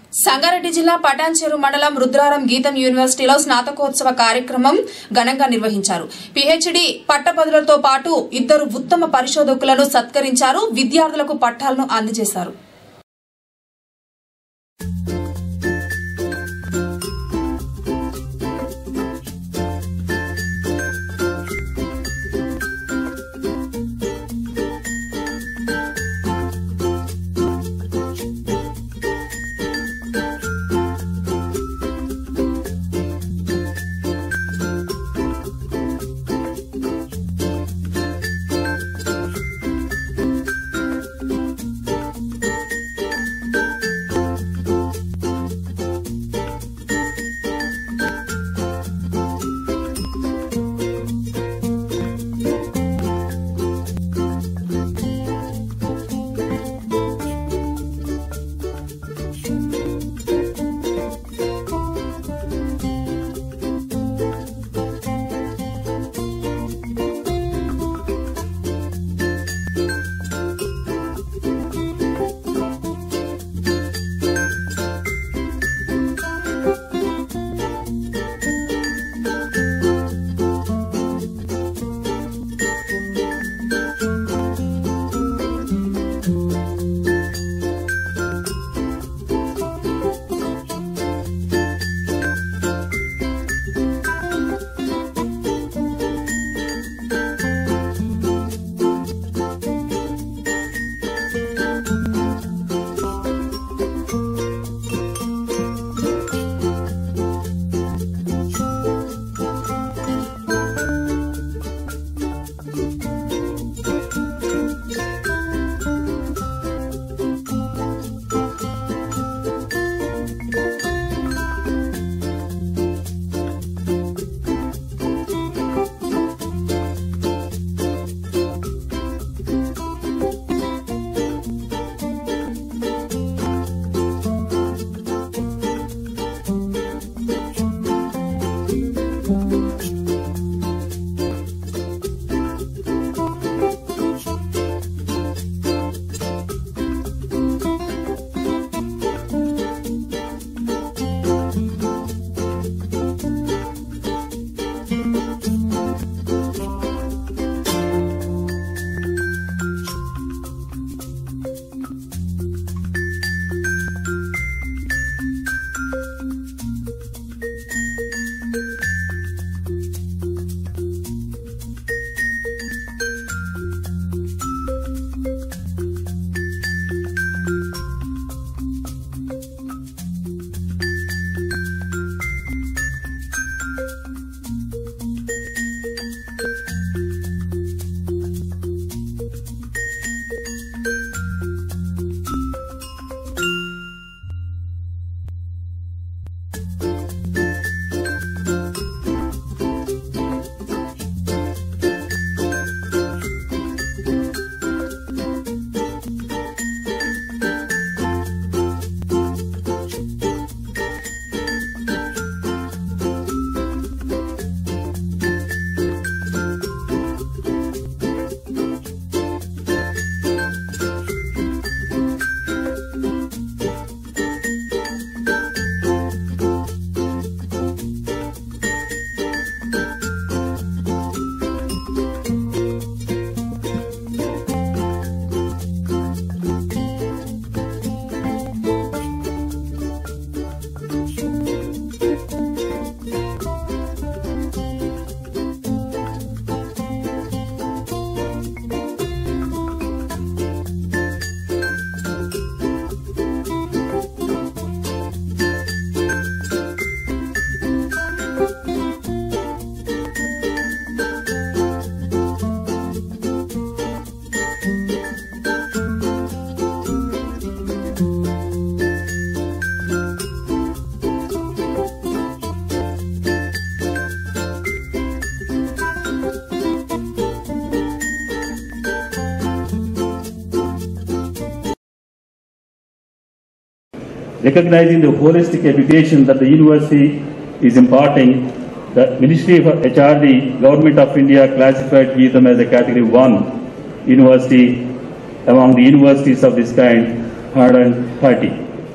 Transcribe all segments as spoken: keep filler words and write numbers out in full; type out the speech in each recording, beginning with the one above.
సంగారెడ్డి జిల్లా పటాన్చెరు మండలం రుద్రారం గీతం యూనివర్సిటీలో స్నాతకోత్సవ కార్యక్రమం ఘనంగా నిర్వహించారు. పీహెచ్డీ పట్టభద్రులతో పాటు ఇద్దరు ఉత్తమ పరిశోధకులను సత్కరించారు. విద్యార్థులకు పట్టాలను అందజేశారు. Recognizing the holistic education that the university is imparting, the Ministry of H R D, Government of India classified Geetham as a Category one university among the universities of this kind, one hundred thirty.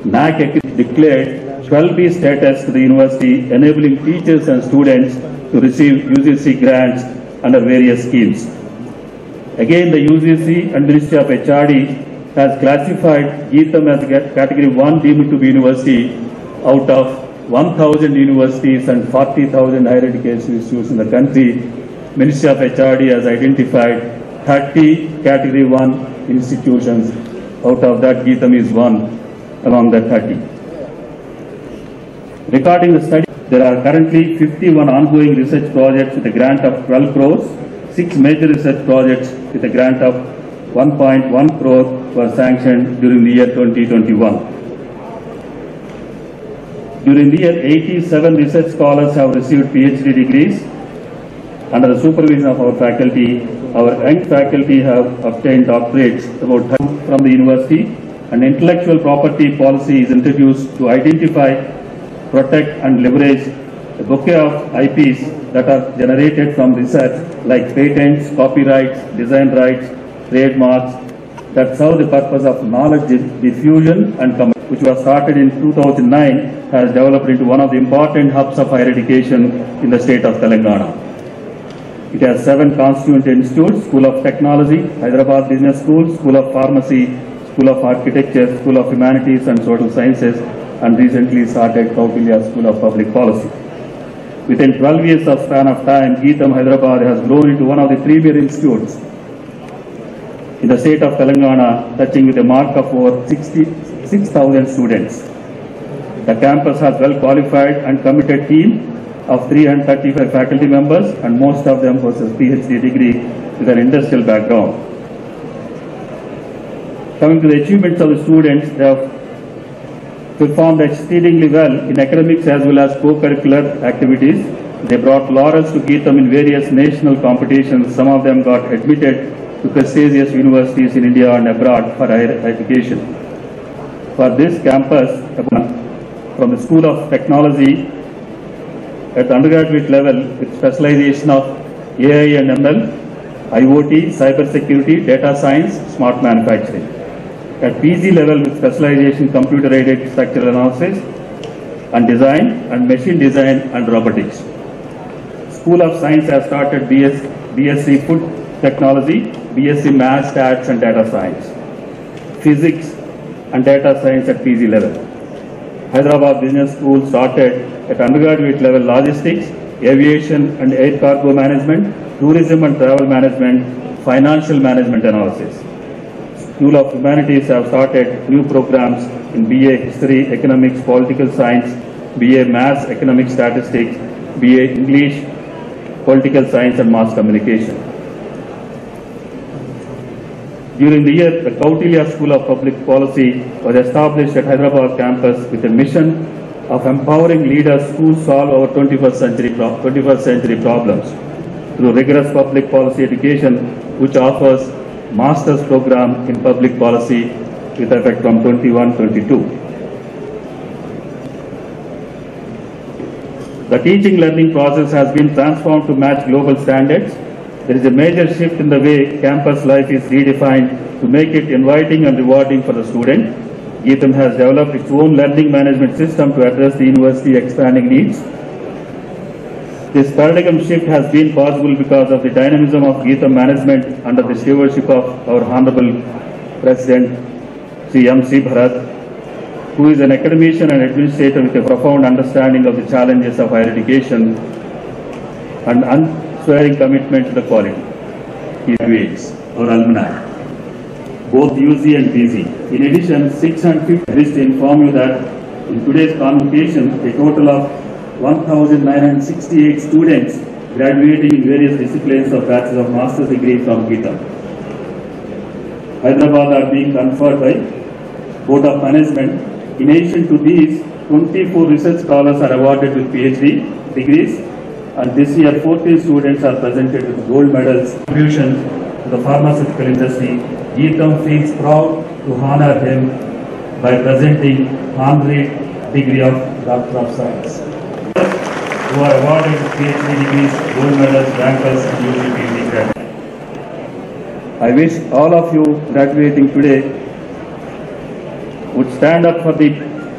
N A C declared twelve B status to the university, enabling teachers and students to receive U G C grants under various schemes. Again, the U G C and Ministry of H R D has classified Geetham as category one deemed to be university out of one thousand universities and forty thousand higher education institutes in the country. Ministry of H R D has identified thirty category one institutions. Out of that, Geetham is one among the thirty. Regarding the study, there are currently fifty-one ongoing research projects with a grant of twelve crores, six major research projects with a grant of one point one crore were sanctioned during the year twenty twenty-one. During the year, eighty-seven research scholars have received PhD degrees. Under the supervision of our faculty, our young faculty have obtained doctorates about from the university. An intellectual property policy is introduced to identify, protect and leverage a bouquet of I Ps that are generated from research like patents, copyrights, design rights, trademarks that serve the purpose of knowledge diffusion and commerce, which was started in two thousand nine, has developed into one of the important hubs of higher education in the state of Telangana. It has seven constituent institutes: School of Technology, Hyderabad Business School, School of Pharmacy, School of Architecture, School of Humanities and Social Sciences, and recently started Kautilya School of Public Policy. Within twelve years of span of time, Geetham Hyderabad has grown into one of the premier institutes in the state of Telangana, touching with a mark of over sixty-six thousand students. The campus has well qualified and committed team of three hundred thirty-five faculty members, and most of them possess PhD degree with an industrial background. Coming to the achievements of the students, they have performed exceedingly well in academics as well as co-curricular activities. They brought laurels to Geetham in various national competitions. Some of them got admitted to prestigious universities in India and abroad for higher education. For this campus, from the School of Technology at the undergraduate level with specialization of A I and M L, I O T, cyber security, data science, smart manufacturing. At P G level with specialization computer-aided structural analysis and design and machine design and robotics. School of Science has started B S, B S c Food Technology, B S c Maths, Stats and Data Science, Physics and Data Science at P G level. Hyderabad Business School started at undergraduate level Logistics, Aviation and Air Cargo Management, Tourism and Travel Management, Financial Management Analysis. School of Humanities have started new programs in B A History, Economics, Political Science, B A Maths, Economic Statistics, B A English, Political Science and Mass Communication. During the year, the Kautilya School of Public Policy was established at Hyderabad campus with a mission of empowering leaders who solve our twenty-first century, twenty-first century problems through rigorous public policy education, which offers master's program in public policy with effect from twenty-one twenty-two. The teaching learning process has been transformed to match global standards. There is a major shift in the way campus life is redefined to make it inviting and rewarding for the student. Geetham has developed its own learning management system to address the university expanding needs. This paradigm shift has been possible because of the dynamism of Geetham management under the stewardship of our Honorable President Sri M C Bharat, who is an academician and administrator with a profound understanding of the challenges of higher education and unswerving commitment to the quality. He graduates or alumni, both U G and P G. In addition, six hundred fifty, I wish to inform you that in today's convocation, a total of one thousand nine hundred sixty-eight students graduating in various disciplines of Bachelor of Master's degree from Geetham. Hyderabad are being conferred by Board of Management. In addition to these, twenty-four research scholars are awarded with PhD degrees, and this year fourteen students are presented with gold medals. Contribution to the pharmaceutical industry, Geetham feels proud to honor him by presenting honorary degree of Doctor of Science, who are awarded with PhD degrees, gold medals, rankers, and U G P H D graduates. I wish all of you graduating today would stand up for the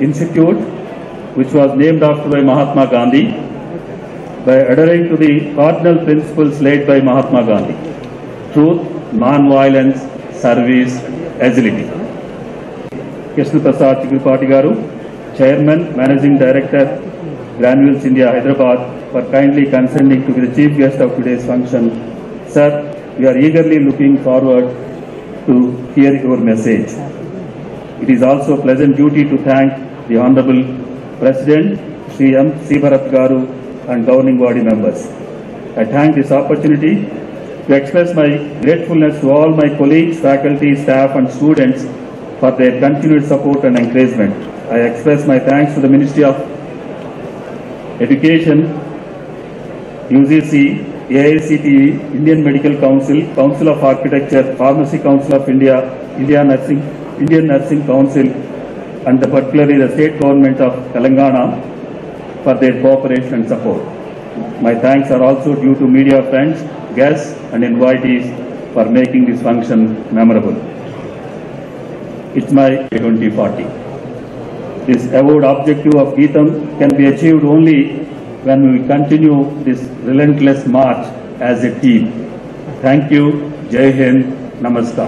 institute, which was named after by Mahatma Gandhi, by adhering to the cardinal principles laid by Mahatma Gandhi: truth, non-violence, service, agility. Krishna Prasad Chigurupati Garu, Chairman, Managing Director, Granules India, Hyderabad, for kindly consenting to be the chief guest of today's function. Sir, we are eagerly looking forward to hear your message. It is also a pleasant duty to thank the Honorable President, Sri M. C. Bharat Garu, and governing body members. I thank this opportunity to express my gratefulness to all my colleagues, faculty, staff, and students for their continued support and encouragement. I express my thanks to the Ministry of Education, U G C, A I C T E, Indian Medical Council, Council of Architecture, Pharmacy Council of India, India Nursing, Indian Nursing Council, and particularly the state government of Telangana for their cooperation and support. My thanks are also due to media friends, guests, and invitees for making this function memorable. It's my twenty forty. This award objective of Geetham can be achieved only when we continue this relentless march as a team. Thank you. Jai Hind. Namaskar.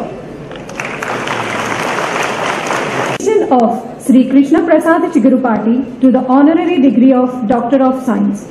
Of Sri Krishna Prasad Chigurupati to the honorary degree of Doctor of Science.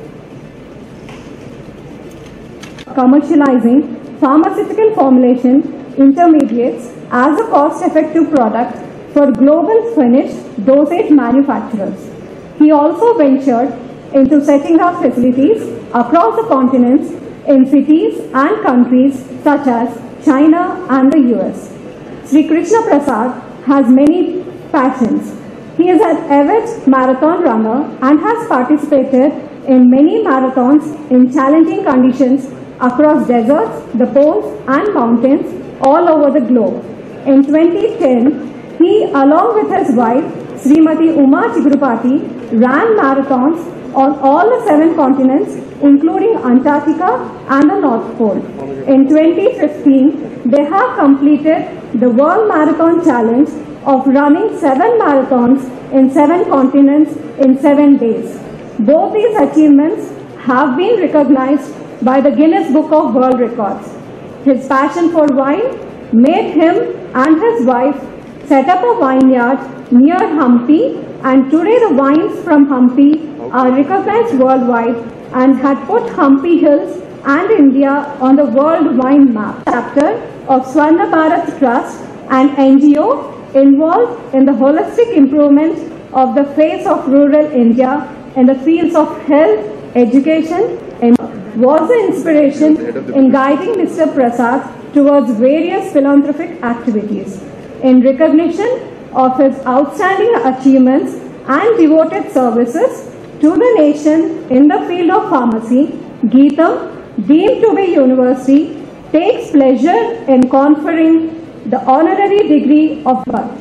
Commercializing pharmaceutical formulation intermediates as a cost-effective product for global finished dosage manufacturers. He also ventured into setting up facilities across the continents in cities and countries such as China and the U S. Sri Krishna Prasad has many passions. He is an avid marathon runner and has participated in many marathons in challenging conditions across deserts, the poles and mountains all over the globe. In twenty ten, he along with his wife Srimati Uma Chigurupati ran marathons on all the seven continents including Antarctica and the North Pole. In twenty fifteen, they have completed the World Marathon Challenge of running seven marathons in seven continents in seven days. Both these achievements have been recognized by the Guinness Book of World Records. His passion for wine made him and his wife set up a vineyard near Hampi, and today the wines from Hampi are recognized worldwide and had put Hampi Hills and India on the world wine map. Chapter of Swarna Bharat Trust, an N G O involved in the holistic improvement of the face of rural India in the fields of health, education, and was the inspiration in guiding Mister Prasad towards various philanthropic activities. In recognition of his outstanding achievements and devoted services to the nation in the field of pharmacy, Geetham, deemed to be university, takes pleasure in conferring the honorary degree of birth.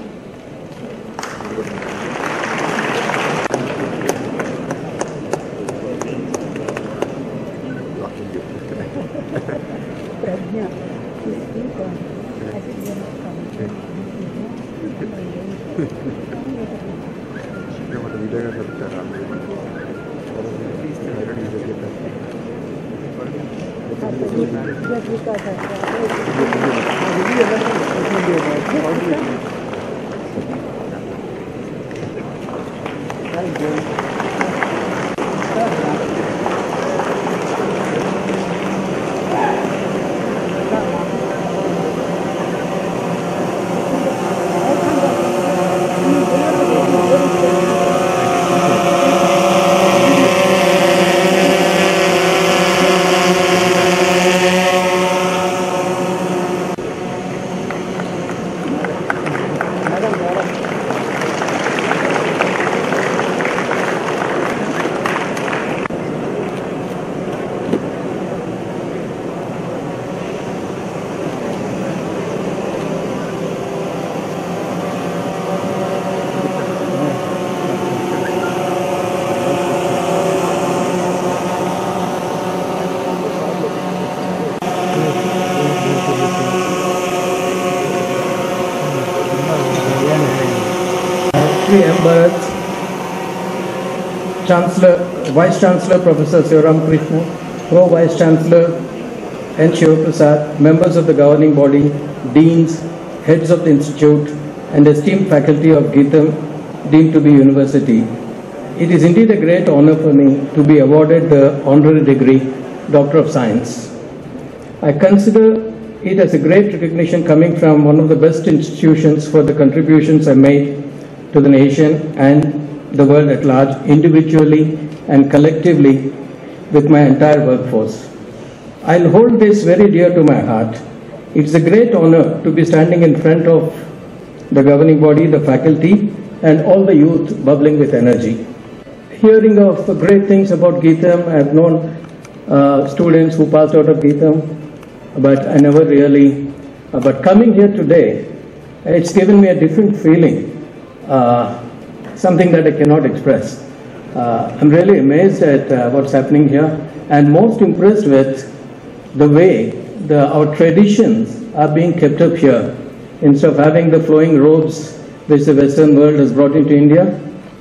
Bharat, Chancellor, Vice Chancellor Professor Sivaram Krishna, Pro Vice Chancellor N. Shivaprasad, members of the governing body, deans, heads of the institute, and esteemed faculty of Geetham, deemed to be university. It is indeed a great honor for me to be awarded the honorary degree, Doctor of Science. I consider it as a great recognition coming from one of the best institutions for the contributions I made to the nation and the world at large, individually and collectively with my entire workforce. I'll hold this very dear to my heart. It's a great honor to be standing in front of the governing body, the faculty, and all the youth bubbling with energy. Hearing of great things about Geetham, I've known uh, students who passed out of Geetham, but I never really, uh, but coming here today, it's given me a different feeling, uh, something that I cannot express. Uh, I'm really amazed at uh, what's happening here, and most impressed with the way the, our traditions are being kept up here, instead of having the flowing robes which the Western world has brought into India.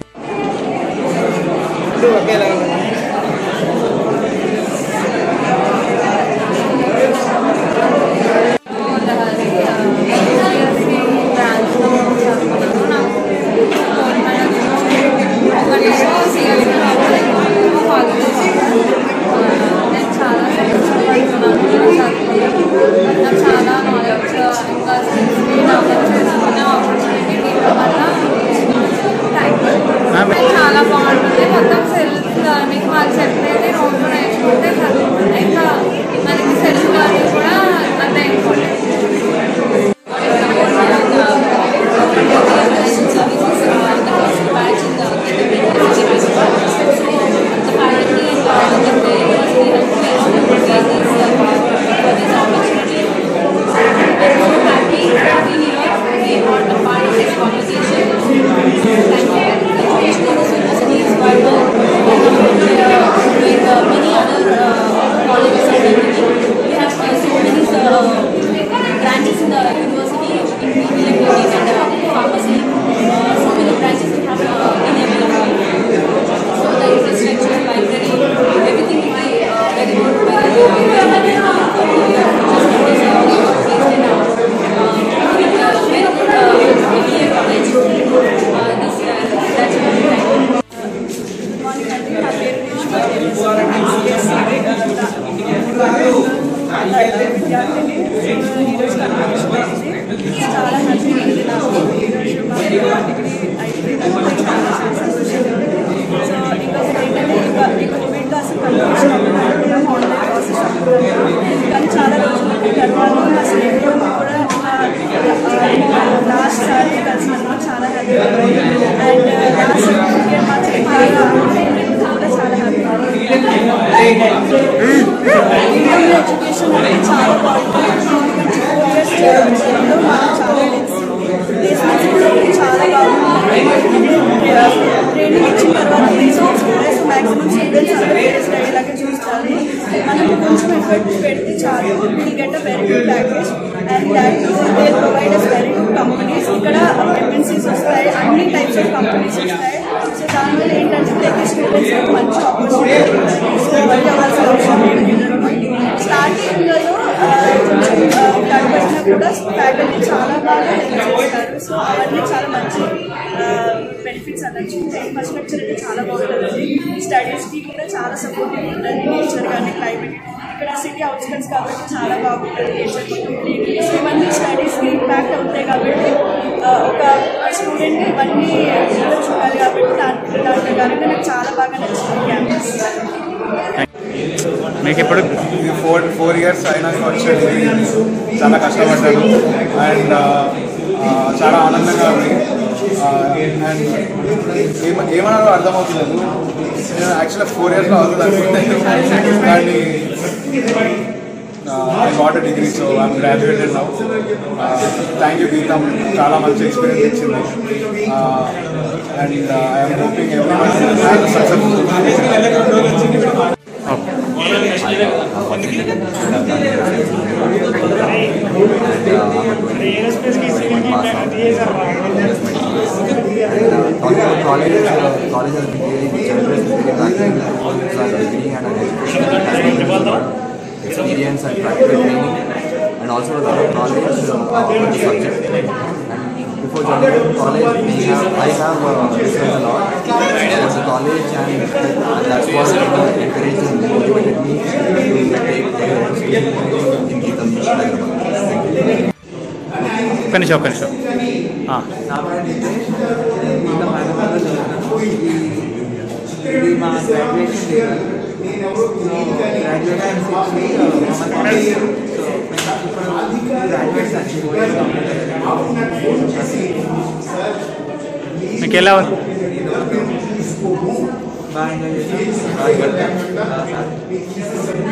చాలా బాగుంటుంది మొత్తం self learning వాళ్ళు చెప్పేది రోజు నేర్చుకుంటే చదువుకుంటే ఇంకా మనకి సెల్ఫ్ లర్నింగ్ కూడా అంత ఇంపార్టెంట్. స్టడీస్ కి కూడా చాలా సపోర్టివ్ ఉంటుంది నేచర్ కానీ క్లైమేట్ ఇక్కడ సిటీ అవుట్స్కట్స్ కాబట్టి చాలా బాగుంటుంది నేచర్ సో ఇవన్నీ స్టడీస్ కి ఇంపాక్ట్ అవుతాయి కాబట్టి ఒక స్టూడెంట్ ఇవన్నీ చూడాలి కాబట్టి దాని దాని ప్రకారంగా నాకు చాలా బాగా నచ్చింది క్యాంపస్. మీకు ఇప్పుడు ఫోర్ ఫోర్ ఇయర్స్ అయినాక వచ్చేది చాలా కష్టపడ్డాను అండ్ చాలా ఆనందంగా ఉంది అండ్ ఏమ ఏమన్నారో అర్థమవుతుంది. నేను యాక్చువల్గా ఫోర్ ఇయర్స్లో అవుతుంది అనుకుంటే కానీ I got a degree so I'm graduated now. Thank you Gitam, చాలా మంచి ఎక్స్పీరియన్స్ ఇచ్చింది and I'm hoping everyone successful. Aerospace की सिविल की ये And uh, talking about college, uh, college has been really generous, really practical. Students are beginning at an education that has been a lot of experience and practical training, and also a lot of knowledge uh, on the subject. And before joining college, we have, I have uh, researched a lot about the college, and, and that's what uh, encouraged and motivated me to take the in Geetham, Hyderabad. Thank you. ఒక్క నిమిషం ఒక్క నిమిషం నా పేరు నితేష్, నేను గీతం హైదరాబాద్లో చదువుతాను. ఇది మా graduation year. So graduation six మా కాలేజ్. సో ఇప్పుడు గ్రాడ్యుయేట్స్ అని ఫోర్ ఇయర్స్ కంప్లీట్ అయ్యాయి. మీకు ఎలా ఉంది? బాగా ఎంజాయ్ చేసాం.